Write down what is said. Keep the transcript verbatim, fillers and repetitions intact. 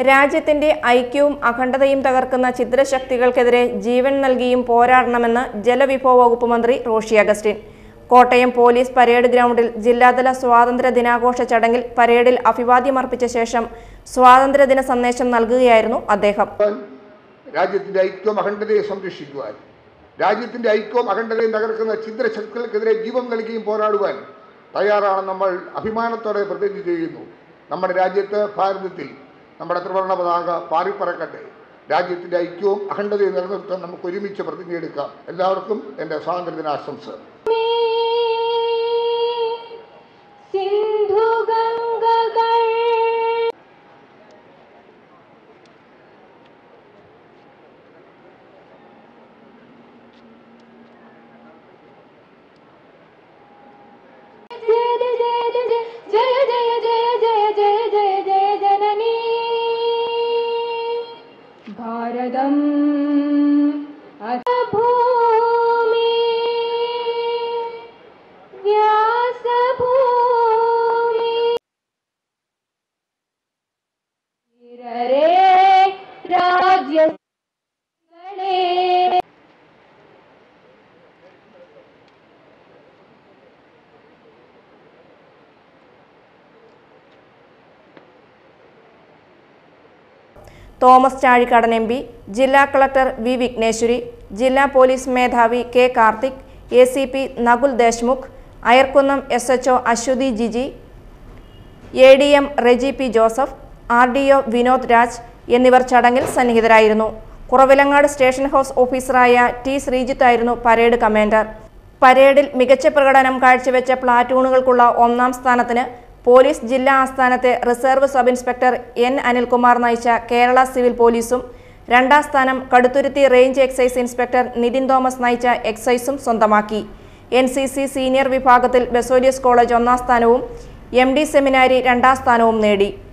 രാജ്യത്തിന്റെ ഐക്യവും അഖണ്ഡതയും തകർക്കുന്ന ചിത്രശക്തികൾക്കെതിരെ ജീവൻ നൽകിയും പോരാടണമെന്ന് ജലവിഭവ വകുപ്പ് മന്ത്രി റോഷി അഗസ്റ്റിൻ. കോട്ടയം പോലീസ് പരേഡ് ഗ്രൗണ്ടിൽ ജില്ലാതല സ്വാതന്ത്ര്യ ദിനാഘോഷ ചടങ്ങിൽ പരേഡിൽ അഭിവാദ്യമർപ്പിച്ച ശേഷം സ്വാതന്ത്ര്യദിന സന്ദേശം നൽകുകയായിരുന്നു അദ്ദേഹം. രാജ്യത്തിന്റെ ഐക്യവും അഖണ്ഡതയെ സംരക്ഷിക്കുവാൻ, രാജ്യത്തിന്റെ ഐക്യവും അഖണ്ഡതയും തകർക്കുന്ന ചിത്രശക്തികൾക്കെതിരെ ജീവൻ നൽകിയും പോരാടുവാൻ തയ്യാറാണ് നമ്മൾ അഭിമാനത്തോടെ പ്രതിജ്ഞ ചെയ്യുന്നു. നമ്മുടെ രാജ്യത്ത്, ഭാരതത്തിൽ നമ്മുടെ ത്രിവർണ്ണ പതാക പാറിപ്പറക്കട്ടെ. രാജ്യത്തിന്റെ ഐക്യവും അഖണ്ഡതയും നിലനിർത്താൻ നമുക്ക് ഒരുമിച്ച് പ്രതിജ്ഞയെടുക്കാം. എല്ലാവർക്കും എൻ്റെ സ്വാതന്ത്ര്യദിനാശംസ. ഭാരതം ഭൂമി വ്യാസഭൂമി രാജ്യ തോമസ് ചാഴിക്കാടൻ എം പി, ജില്ലാ കളക്ടർ വി വിഘ്നേശ്വരി, ജില്ലാ പോലീസ് മേധാവി K Karthik, A C P Nakul Deshmukh, Ayarkunnam S H O Aswathy Jiji, A D M Reji P Joseph, R D O Vinod Raj എന്നിവർ ചടങ്ങിൽ സന്നിഹിതരായിരുന്നു. കുറവിലങ്ങാട് സ്റ്റേഷൻ ഹൗസ് ഓഫീസറായ ടി ശ്രീജിത്തായിരുന്നു പരേഡ് കമാൻഡർ. പരേഡിൽ മികച്ച പ്രകടനം കാഴ്ചവെച്ച പ്ലാറ്റൂണുകൾക്കുള്ള ഒന്നാം സ്ഥാനത്തിന് പോലീസ് ജില്ലാ ആസ്ഥാനത്തെ reserve sub inspector N Anilkumar നയിച്ച കേരള സിവിൽ പോലീസും, രണ്ടാം സ്ഥാനം Kaduthuruthy range excise inspector Nithin Thomas നയിച്ച എക്സൈസും സ്വന്തമാക്കി. എൻ സി സി സീനിയർ വിഭാഗത്തിൽ ബസോലിയസ് കോളേജ് ഒന്നാം സ്ഥാനവും എം ഡി സെമിനാരി രണ്ടാം സ്ഥാനവും നേടി.